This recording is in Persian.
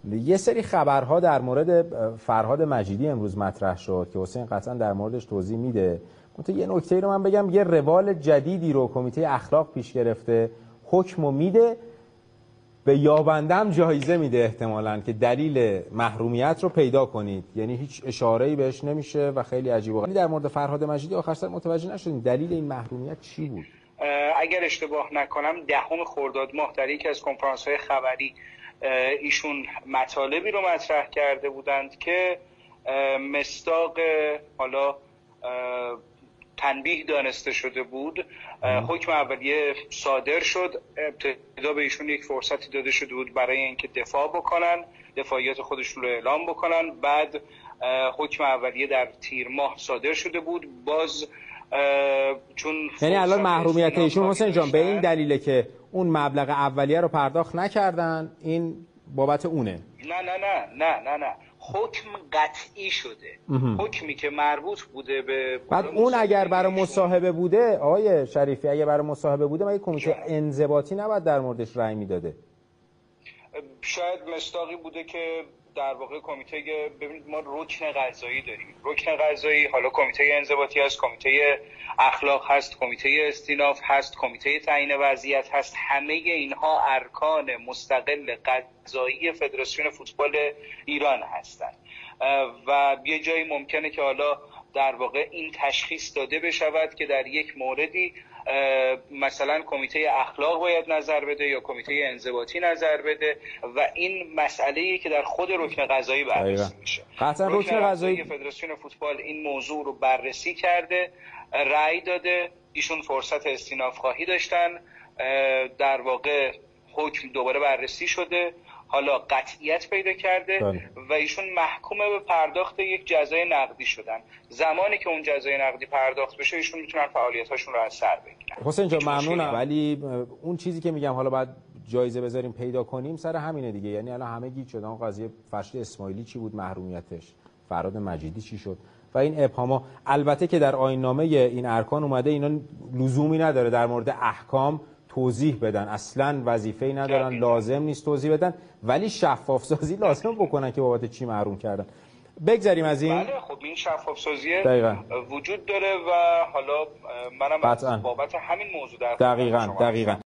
یه سری خبرها در مورد فرهاد مجیدی امروز مطرح شد که حسین قطعا در موردش توضیح میده. منتها یه نکته رو من بگم، یه روال جدیدی رو کمیته اخلاق پیش گرفته، حکمو میده، به یابنده هم جایزه میده احتمالاً که دلیل محرومیت رو پیدا کنید. یعنی هیچ اشاره‌ای بهش نمیشه و خیلی عجیب و غریبه. در مورد فرهاد مجیدی آخر سر متوجه نشدیم دلیل این محرومیت چی بود. اگر اشتباه نکنم 10 خرداد ماه در یکی از کنفرانس‌های خبری ایشون مطالبی رو مطرح کرده بودند که مصداق حالا تنبیه دانسته شده بود. حکم اولیه صادر شد، ابتدا به ایشون یک فرصتی داده شده بود برای اینکه دفاع بکنن، دفاعیات خودشون رو اعلام بکنن. بعد حکم اولیه در تیر ماه صادر شده بود. باز چون یعنی الان محرومیت ایشون حسین جان به این دلیله که اون مبلغ اولیه رو پرداخت نکردن، این بابت اونه؟ نه حکم قطعی شده. حکمی که مربوط بوده به بعد اون اگر برای مصاحبه بوده آقای شریفی، اگر برای مصاحبه بوده مگه کمیته انضباطی نباید در موردش رأی میداده؟ شاید مصداقی بوده که در واقع کمیته، ببینید ما رکن قضایی داریم، رکن قضایی، حالا کمیته انضباطی هست، کمیته اخلاق هست، کمیته استیناف هست، کمیته تعیین وضعیت هست. همه اینها ارکان مستقل قضایی فدراسیون فوتبال ایران هستند و یه جایی ممکنه که حالا در واقع این تشخیص داده بشود که در یک موردی مثلا کمیته اخلاق باید نظر بده یا کمیته انضباطی نظر بده و این مسئله‌ای که در خود رکن قضایی بررسی میشه. قطعا رکن قضایی فدراسیون فوتبال این موضوع رو بررسی کرده، رأی داده، ایشون فرصت استیناف خواهی داشتن، در واقع حکم دوباره بررسی شده، حالا قطعیت پیدا کرده و ایشون محکوم به پرداخت یک جزای نقدی شدن. زمانی که اون جزای نقدی پرداخت بشه ایشون میتونن فعالیتاشون رو از سر بگیرن. حسین جان ممنونم، ولی اون چیزی که میگم حالا باید جایزه بذاریم پیدا کنیم سر همینه دیگه. یعنی الان همه گیج شدن قضیه فرشید اسماعیلی چی بود محرومیتش، فرهاد مجیدی چی شد و این ابهاما. البته که در آیین‌نامه این ارکان اومده اینا لزومی نداره در مورد احکام توضیح بدن، اصلا وظیفه‌ای ندارن، لازم نیست توضیح بدن، ولی شفاف سازی لازم بکنن که بابت چی محروم کردن. بگذریم از این. بله خب این شفاف سازی وجود داره و حالا منم بابت همین موضوع در دقیقاً